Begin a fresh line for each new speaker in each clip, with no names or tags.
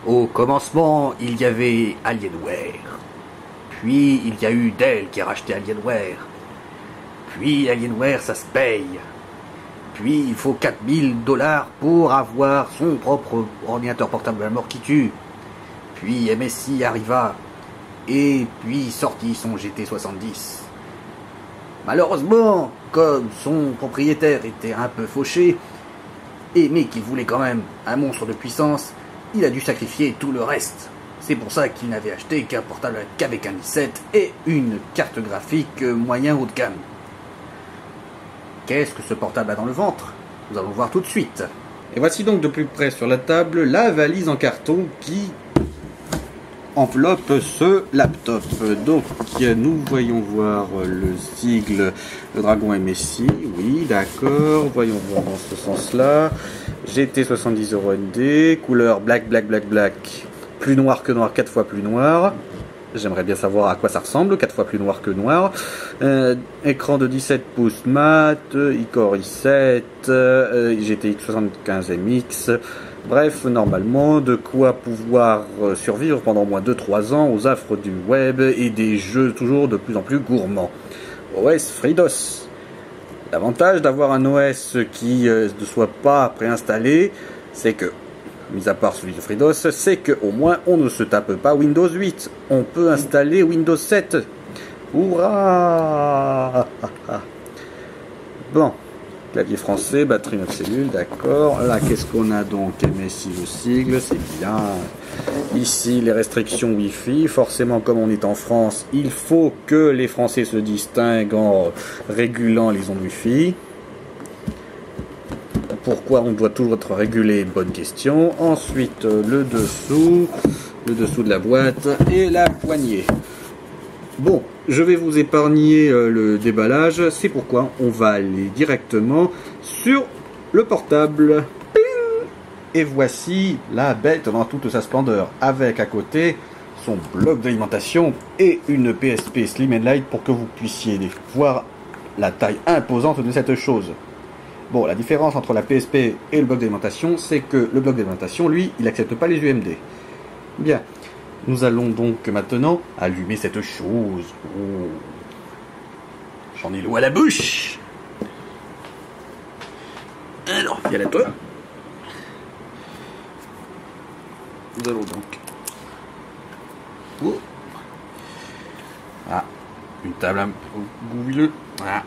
Au commencement, il y avait Alienware. Puis il y a eu Dell qui a racheté Alienware. Puis Alienware, ça se paye. Puis il faut 4000 $ pour avoir son propre ordinateur portable à mort qui tue. Puis MSI arriva. Et puis sortit son GT70. Malheureusement, comme son propriétaire était un peu fauché, mais qu'il voulait quand même un monstre de puissance, il a dû sacrifier tout le reste. C'est pour ça qu'il n'avait acheté qu'un portable qu'avec un i7 et une carte graphique moyen haut de gamme. Qu'est-ce que ce portable a dans le ventre? Nous allons voir tout de suite.
Et voici donc de plus près sur la table la valise en carton qui enveloppe ce laptop. Donc nous voyons voir le sigle, le Dragon MSI, oui d'accord, voyons voir dans ce sens-là. GT70 ND, couleur black, plus noir que noir, 4 fois plus noir. J'aimerais bien savoir à quoi ça ressemble, 4 fois plus noir que noir. Écran de 17 pouces mat, iCore i7, GTX 75MX. Bref, normalement, de quoi pouvoir survivre pendant au moins 2-3 ans aux affres du web et des jeux toujours de plus en plus gourmands. OS FreeDOS. L'avantage d'avoir un OS qui ne soit pas préinstallé, c'est que, mis à part celui de FreeDOS, c'est qu'au moins on ne se tape pas Windows 8. On peut installer Windows 7. Hurrah! Bon. Clavier français, batterie 9 cellules, d'accord. Là, qu'est-ce qu'on a donc? MSI, le sigle, c'est bien. Ici, les restrictions Wi-Fi. Forcément, comme on est en France, il faut que les Français se distinguent en régulant les ondes Wi-Fi. Pourquoi on doit toujours être régulé? Bonne question. Ensuite, le dessous de la boîte et la poignée. Bon, je vais vous épargner le déballage, c'est pourquoi on va aller directement sur le portable. Et voici la bête dans toute sa splendeur, avec à côté son bloc d'alimentation et une PSP Slim and Light pour que vous puissiez voir la taille imposante de cette chose. Bon, la différence entre la PSP et le bloc d'alimentation, c'est que le bloc d'alimentation, lui, il n'accepte pas les UMD. Bien. Nous allons donc maintenant allumer cette chose. Oh. J'en ai l'eau à la bouche. Alors, viens là toi. Nous allons donc... Oh. Ah, une table un peu goûteux. Ah.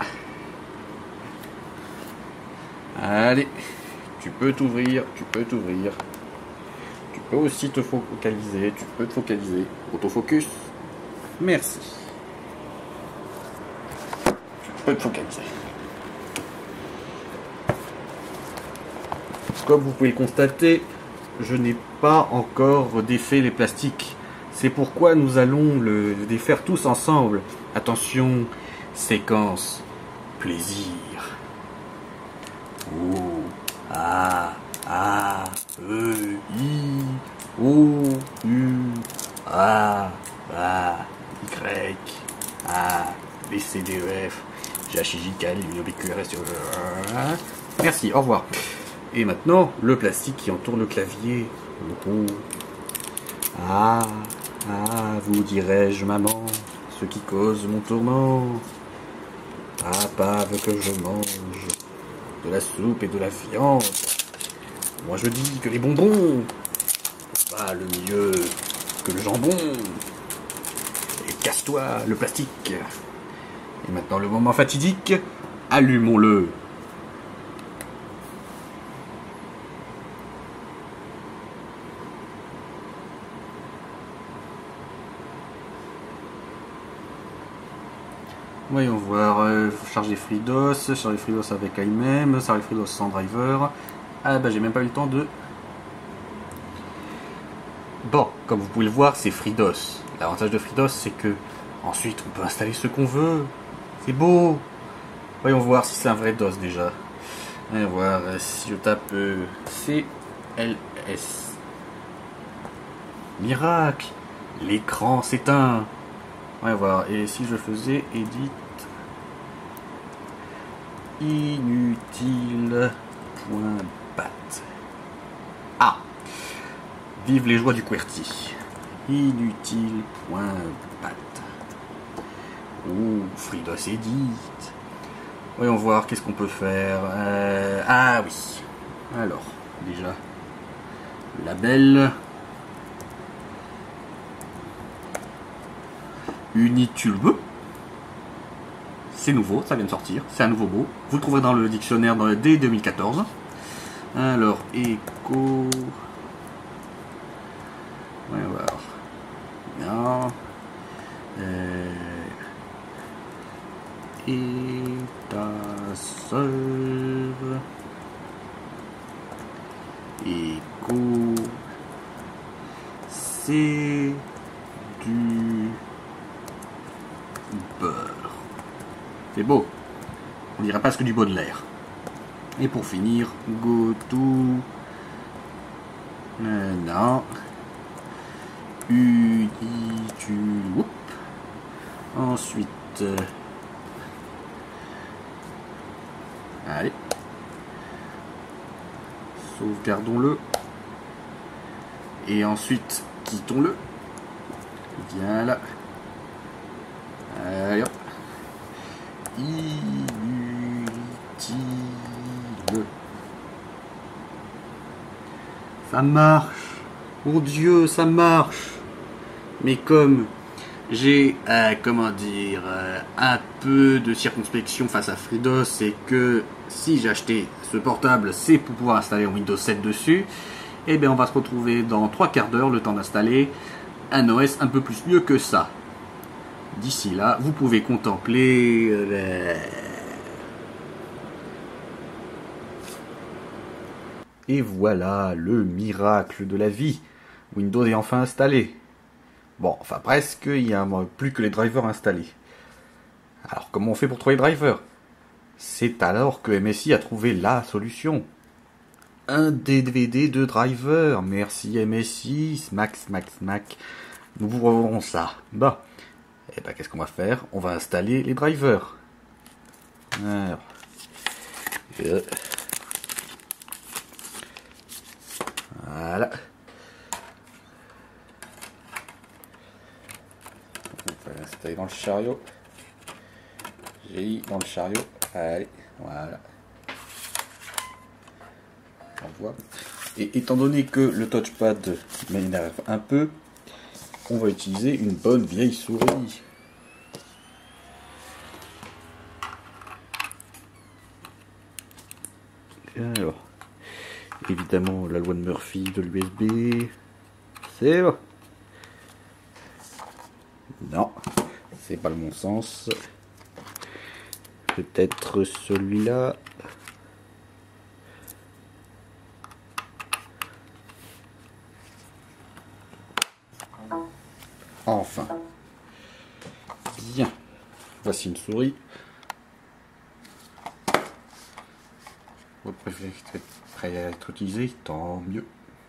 Allez, tu peux t'ouvrir. Tu peux aussi te focaliser, autofocus. Merci. Tu peux te focaliser. Comme vous pouvez le constater, je n'ai pas encore défait les plastiques. C'est pourquoi nous allons le défaire tous ensemble. Attention, séquence, plaisir. Oh, ah, A, E, I, O, U, A, Y, A, B, C, D, E, F, G, H, I, J, K, L, M, N, O, P, Q, R, S, T, U, Merci, au revoir. Et maintenant, le plastique qui entoure le clavier. Ah, vous dirais-je, maman, ce qui cause mon tourment. Papa veut que je mange de la soupe et de la viande. Moi je dis que les bonbons valent mieux que le jambon. Et casse-toi le plastique. Et maintenant le moment fatidique, allumons-le. Voyons voir, charger FreeDOS avec iMem, charger FreeDOS sans driver. Ah bah j'ai même pas eu le temps de... Bon, comme vous pouvez le voir, c'est FreeDOS. L'avantage de FreeDOS, c'est que ensuite on peut installer ce qu'on veut. C'est beau. Voyons voir si c'est un vrai DOS déjà. Voyons voir si je tape CLS. Miracle, l'écran s'éteint. Voyons voir, et si je faisais edit inutile.bat. Ah, Vive les joies du QWERTY. Inutile, point, patte. Ouh, Fridos Edit. Voyons voir, qu'est-ce qu'on peut faire. Ah oui. Alors, déjà, label. Unitulbe. C'est nouveau, ça vient de sortir. C'est un nouveau mot. Vous le trouverez dans le dictionnaire dès 2014. Alors, écho. Voyons voir. Non. Et ta sœur. Écho. C'est du beurre. C'est beau. On dirait presque du Baudelaire. Et pour finir, go to. Non. Unitube. Ensuite. Allez. Sauvegardons-le. Et ensuite, quittons-le. Viens là. Allez hop. Inutile. Ça marche. Mon Dieu, ça marche. Mais comme j'ai, comment dire, un peu de circonspection face à Fridos, c'est que si j'ai acheté ce portable, c'est pour pouvoir installer Windows 7 dessus. Et bien on va se retrouver dans 3 quarts d'heure, le temps d'installer un OS un peu plus mieux que ça. D'ici là, vous pouvez contempler... Et voilà, le miracle de la vie. Windows est enfin installé. Bon, enfin presque, il n'y a plus que les drivers installés. Alors comment on fait pour trouver les drivers? C'est alors que MSI a trouvé la solution. Un DVD de driver. Merci MSI, smack. Nous vous reverrons ça. Bah. Et ben qu'est-ce qu'on va faire? On va installer les drivers. Alors. Voilà. On va l'installer dans le chariot. J'ai mis dans le chariot. Allez, voilà. On voit. Et étant donné que le touchpad m'énerve un peu, on va utiliser une bonne vieille souris. Alors, évidemment, la loi de Murphy de l'USB. C'est bon. Non, c'est pas le bon sens. Peut-être celui-là. Enfin. Bien. Voici une souris. Vous préférez être prêt à être utilisé, tant mieux.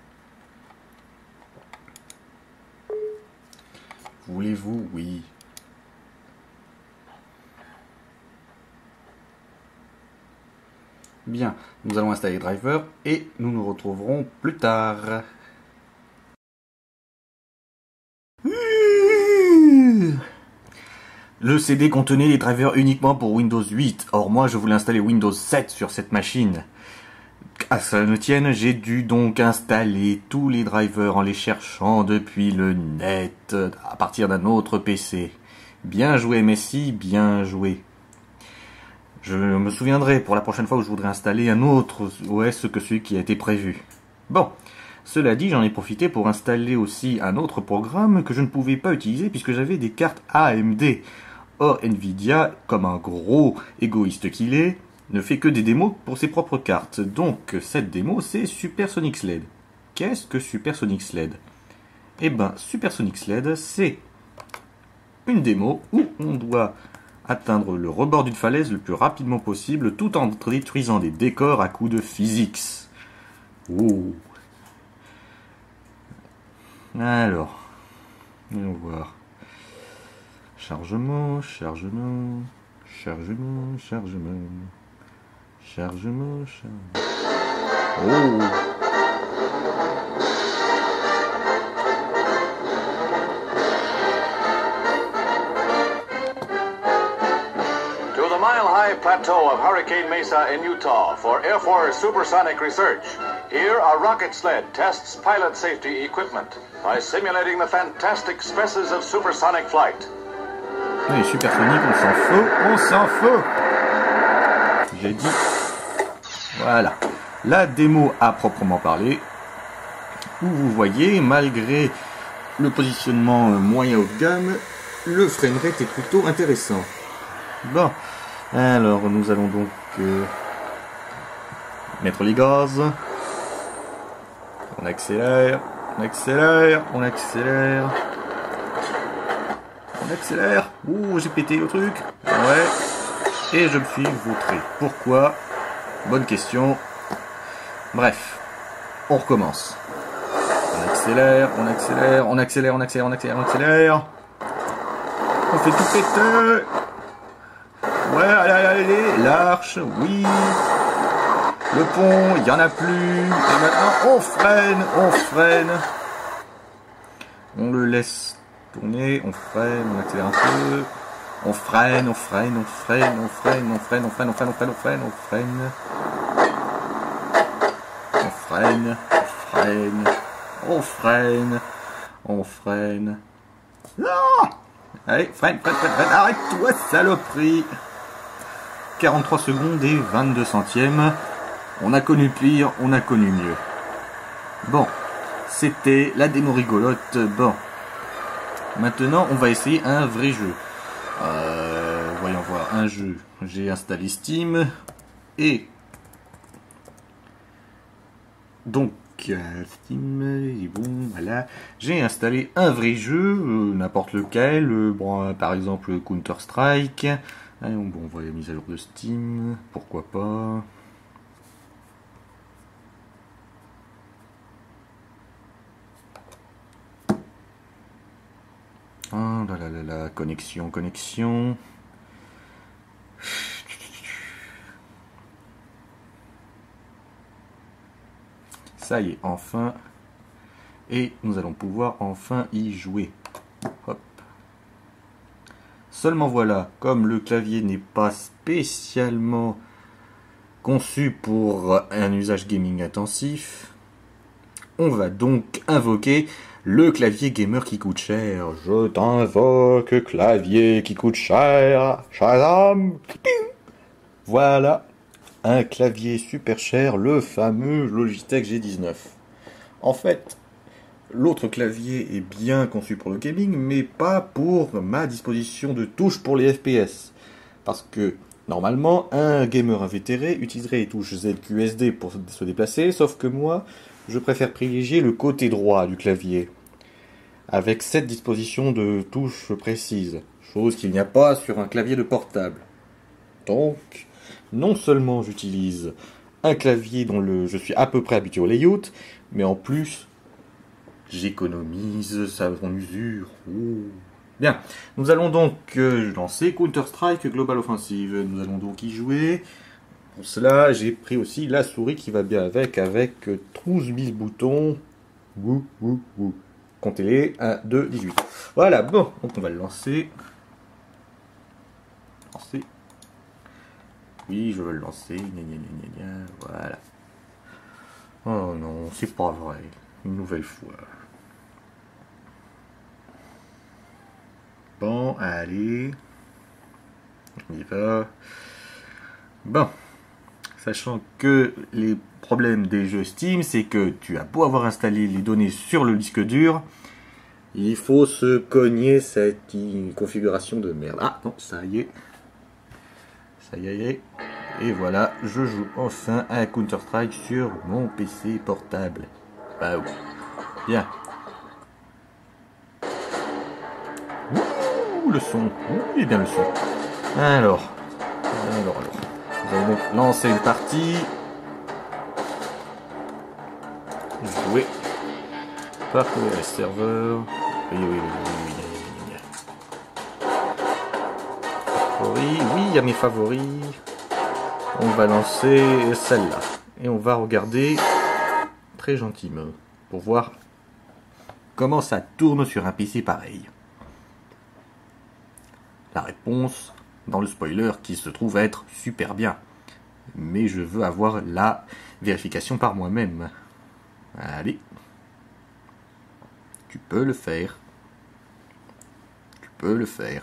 Voulez-vous? Oui. Bien, nous allons installer le driver et nous nous retrouverons plus tard. Le CD contenait les drivers uniquement pour Windows 8. Or moi je voulais installer Windows 7 sur cette machine. À cela ne tienne, j'ai dû donc installer tous les drivers en les cherchant depuis le net à partir d'un autre PC. Bien joué MSI, bien joué. Je me souviendrai pour la prochaine fois où je voudrais installer un autre OS que celui qui a été prévu. Bon, cela dit, j'en ai profité pour installer aussi un autre programme que je ne pouvais pas utiliser puisque j'avais des cartes AMD. Or, Nvidia, comme un gros égoïste qu'il est, ne fait que des démos pour ses propres cartes. Donc, cette démo, c'est Supersonic Sled. Qu'est-ce que Supersonic Sled? Eh ben, Supersonic Sled, c'est une démo où on doit atteindre le rebord d'une falaise le plus rapidement possible tout en détruisant des décors à coups de physics. Oh. Alors, allons voir. Chargement. Oh.
high plateau of Hurricane Mesa in Utah for Air Force supersonic research. Here, a rocket sled tests pilot safety equipment by simulating the fantastic stresses of supersonic flight.
Oui, supersonique, on s'en fout, on s'en fout. J'ai dit. Voilà. La démo à proprement parler, où vous voyez, malgré le positionnement moyen haut de gamme, le framerate est plutôt intéressant. Bon, alors nous allons donc mettre les gaz. On accélère, on accélère, on accélère. On accélère. Ouh, j'ai pété le truc. Ouais. Et je me suis vautré. Pourquoi? Bonne question. Bref, on recommence. On accélère, on accélère, on accélère, on accélère, on accélère, on accélère. On fait tout péter. Ouais, allez, allez, allez, l'arche, oui. Le pont, il n'y en a plus. Et maintenant, on freine, on freine. On le laisse tourner, on freine, on accélère un peu. On freine, on freine, on freine, on freine, on freine, on freine, on freine, on freine, on freine, on freine. On freine, on freine, on freine, on freine. Non! Allez, freine, freine, freine, freine, arrête-toi, saloperie! 43 secondes et 22 centièmes. On a connu pire, on a connu mieux. Bon, c'était la démo rigolote. Bon, maintenant on va essayer un vrai jeu. Voyons voir, un jeu. J'ai installé Steam et donc Steam est bon, voilà. J'ai installé un vrai jeu, n'importe lequel, bon, par exemple Counter Strike. Allez, bon, on voit la mise à jour de Steam, pourquoi pas. Oh là là là là, connexion, connexion. Ça y est, enfin. Et nous allons pouvoir enfin y jouer. Hop. Seulement voilà, comme le clavier n'est pas spécialement conçu pour un usage gaming intensif, on va donc invoquer le clavier gamer qui coûte cher. Je t'invoque, clavier qui coûte cher. Shazam! Voilà, un clavier super cher, le fameux Logitech G19. En fait, l'autre clavier est bien conçu pour le gaming, mais pas pour ma disposition de touches pour les FPS. Parce que, normalement, un gamer invétéré utiliserait les touches ZQSD pour se déplacer, sauf que moi, je préfère privilégier le côté droit du clavier, avec cette disposition de touches précise, chose qu'il n'y a pas sur un clavier de portable. Donc, non seulement j'utilise un clavier dont je suis à peu près habitué au layout, mais en plus, j'économise sa usure. Oh. Bien, nous allons donc lancer Counter-Strike Global Offensive. Nous allons donc y jouer. Pour cela, j'ai pris aussi la souris qui va bien avec 12 000 boutons. Wouh, wouh, wouh. Comptez-les, 1, 2, 18. Voilà, bon, donc on va le lancer. Lancer. Oui, je veux le lancer. Gna, gna, gna, gna, gna. Voilà. Oh non, c'est pas vrai. Une nouvelle fois. Bon, allez. On y va. Bon. Sachant que les problèmes des jeux Steam, c'est que tu as beau avoir installé les données sur le disque dur, il faut se cogner cette configuration de merde. Ah non, ça y est. Ça y est. Et voilà, je joue enfin à Counter-Strike sur mon PC portable. Bah oui. Bien. Ouh, le son. Ouh, il est bien le son. Alors. Nous allons donc lancer une partie. Jouer. Parcourir les serveurs. Oui. Favoris. Oui, il y a mes favoris. On va lancer celle-là. Et on va regarder très gentiment pour voir comment ça tourne sur un PC pareil. La réponse,
dans le spoiler qui se trouve être super bien. Mais je veux avoir la vérification par moi-même. Allez. Tu peux le faire. Tu peux le faire.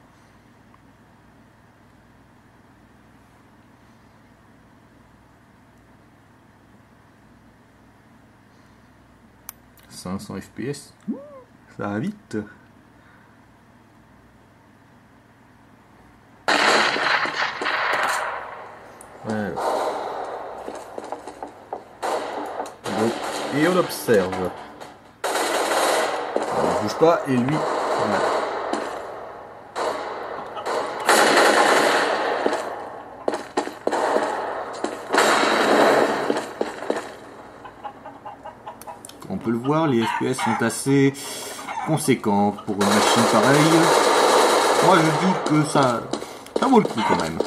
« 500 FPS, ça va vite. » Voilà. Bon, et on observe. Alors, il bouge pas et lui. Voilà. On peut le voir, les FPS sont assez conséquents pour une machine pareille. Moi je dis que ça vaut le coup quand même.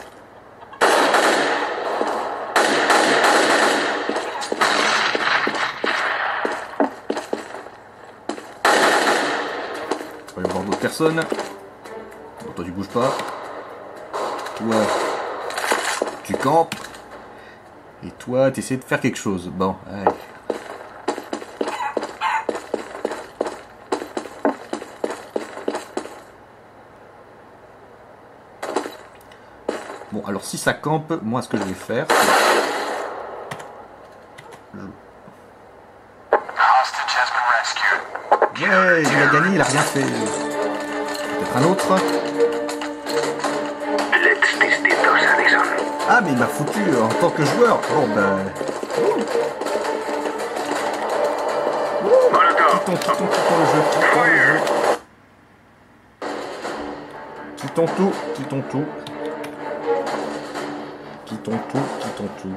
On va y voir d'autres personnes. Bon, toi tu bouges pas. Toi tu campes. Et toi tu essaies de faire quelque chose. Bon, allez. Bon, alors si ça campe, moi ce que je vais faire, c'est... Ouais, il a gagné, il a rien fait. Peut-être un autre. Ah, mais il m'a foutu en tant que joueur. Bon, ben... Quittons le jeu. Quittons tout. Quittons tout.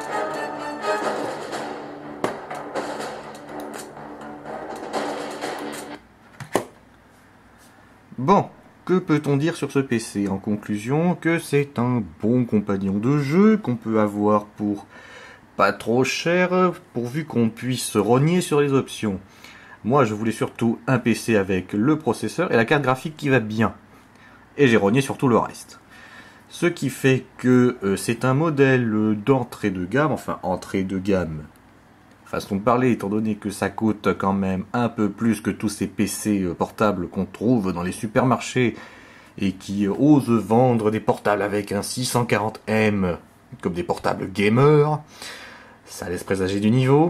Bon, que peut-on dire sur ce PC? En conclusion, que c'est un bon compagnon de jeu qu'on peut avoir pour pas trop cher, pourvu qu'on puisse rogner sur les options. Moi, je voulais surtout un PC avec le processeur et la carte graphique qui va bien. Et j'ai rogné sur tout le reste. Ce qui fait que c'est un modèle d'entrée de gamme, enfin entrée de gamme, façon de parler, étant donné que ça coûte quand même un peu plus que tous ces PC portables qu'on trouve dans les supermarchés et qui osent vendre des portables avec un 640M comme des portables gamers. Ça laisse présager du niveau.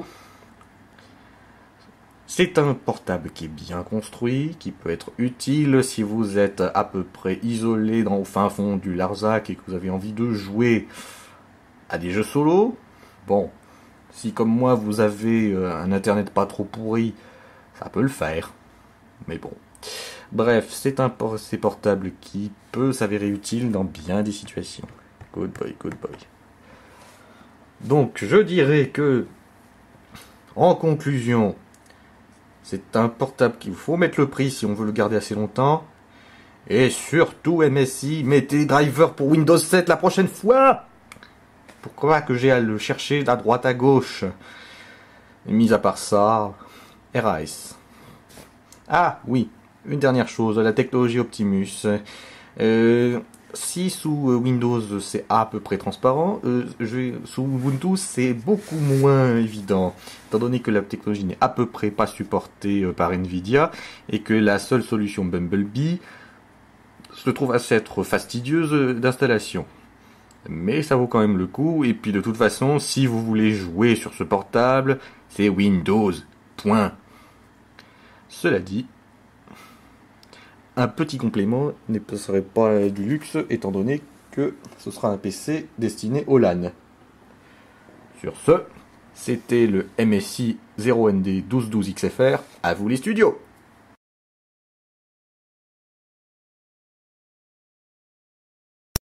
C'est un portable qui est bien construit, qui peut être utile si vous êtes à peu près isolé au fin fond du Larzac et que vous avez envie de jouer à des jeux solo. Bon, si comme moi vous avez un internet pas trop pourri, ça peut le faire. Mais bon. Bref, c'est un portable qui peut s'avérer utile dans bien des situations. Good boy. Donc je dirais que, en conclusion, c'est un portable qu'il faut mettre le prix si on veut le garder assez longtemps. Et surtout, MSI, mettez des drivers pour Windows 7 la prochaine fois. Pourquoi que j'ai à le chercher à droite à gauche? Et mis à part ça, RAS. Ah oui, une dernière chose, la technologie Optimus. Si sous Windows c'est à peu près transparent, sous Ubuntu c'est beaucoup moins évident, étant donné que la technologie n'est à peu près pas supportée par Nvidia et que la seule solution Bumblebee se trouve à être fastidieuse d'installation. Mais ça vaut quand même le coup, et puis de toute façon, si vous voulez jouer sur ce portable, c'est Windows. Point. Cela dit, un petit complément ne serait pas du luxe, étant donné que ce sera un PC destiné au LAN. Sur ce, c'était le MSI 0ND 1212XFR, à vous les studios!